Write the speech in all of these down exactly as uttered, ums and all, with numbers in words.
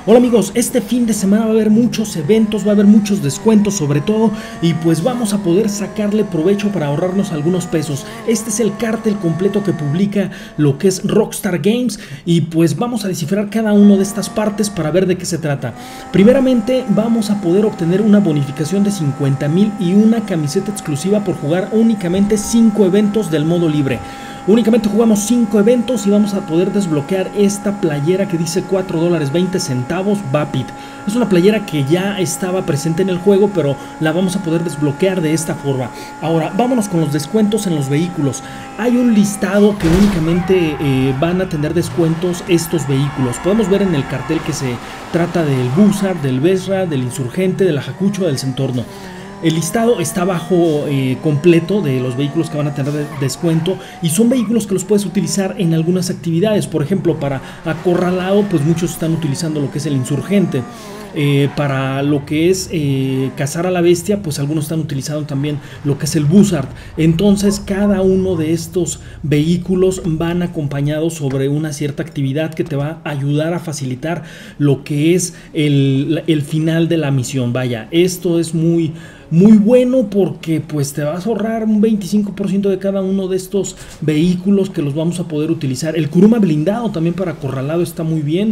Hola amigos, este fin de semana va a haber muchos eventos, va a haber muchos descuentos sobre todo, y pues vamos a poder sacarle provecho para ahorrarnos algunos pesos. Este es el cártel completo que publica lo que es Rockstar Games, y pues vamos a descifrar cada una de estas partes para ver de qué se trata. Primeramente vamos a poder obtener una bonificación de cincuenta mil y una camiseta exclusiva por jugar únicamente cinco eventos del modo libre. Únicamente jugamos cinco eventos y vamos a poder desbloquear esta playera que dice cuatro dólares veinte centavos Vapid. Es una playera que ya estaba presente en el juego, pero la vamos a poder desbloquear de esta forma. Ahora, vámonos con los descuentos en los vehículos. Hay un listado que únicamente eh, van a tener descuentos estos vehículos. Podemos ver en el cartel que se trata del Buzzard, del Vesra, del Insurgente, del Ayacucho, del Centorno. El listado está bajo eh, completo de los vehículos que van a tener de descuento, y son vehículos que los puedes utilizar en algunas actividades. Por ejemplo, para acorralado, pues muchos están utilizando lo que es el Insurgente. Eh, para lo que es eh, cazar a la bestia, pues algunos están utilizando también lo que es el Buzzard. Entonces cada uno de estos vehículos van acompañados sobre una cierta actividad que te va a ayudar a facilitar lo que es el, el final de la misión. Vaya, esto es muy muy bueno porque pues te vas a ahorrar un veinticinco por ciento de cada uno de estos vehículos que los vamos a poder utilizar. El Kuruma blindado también para acorralado está muy bien.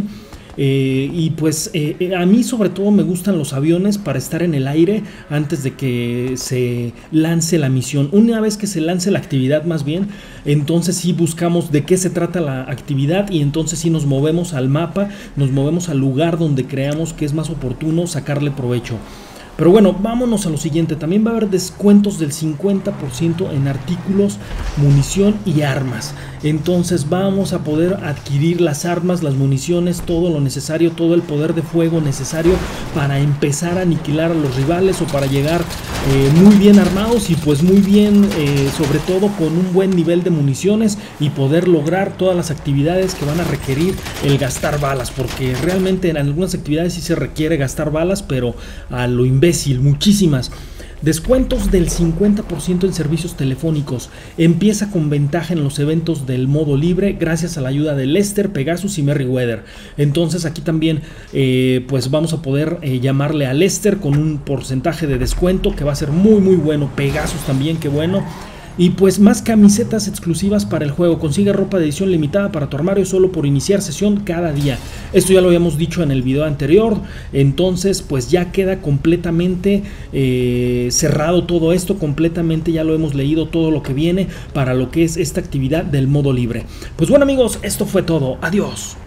Eh, y pues eh, a mí sobre todo me gustan los aviones para estar en el aire antes de que se lance la misión. Una vez que se lance la actividad, más bien, entonces sí buscamos de qué se trata la actividad, y entonces sí nos movemos al mapa, nos movemos al lugar donde creamos que es más oportuno sacarle provecho. Pero bueno, vámonos a lo siguiente. También va a haber descuentos del cincuenta por ciento en artículos, munición y armas. Entonces vamos a poder adquirir las armas, las municiones, todo lo necesario, todo el poder de fuego necesario para empezar a aniquilar a los rivales, o para llegar eh, muy bien armados y pues muy bien, eh, sobre todo con un buen nivel de municiones, y poder lograr todas las actividades que van a requerir el gastar balas, porque realmente en algunas actividades sí se requiere gastar balas, pero a lo imbécil, muchísimas. Descuentos del cincuenta por ciento en servicios telefónicos. Empieza con ventaja en los eventos del modo libre gracias a la ayuda de Lester, Pegasus y Merryweather. Entonces aquí también eh, pues vamos a poder eh, llamarle a Lester con un porcentaje de descuento que va a ser muy muy bueno. Pegasus también, qué bueno. Y pues más camisetas exclusivas para el juego. Consigue ropa de edición limitada para tu armario solo por iniciar sesión cada día. Esto ya lo habíamos dicho en el video anterior. Entonces pues ya queda completamente eh, cerrado todo esto. Completamente ya lo hemos leído, todo lo que viene para lo que es esta actividad del modo libre. Pues bueno amigos, esto fue todo. Adiós.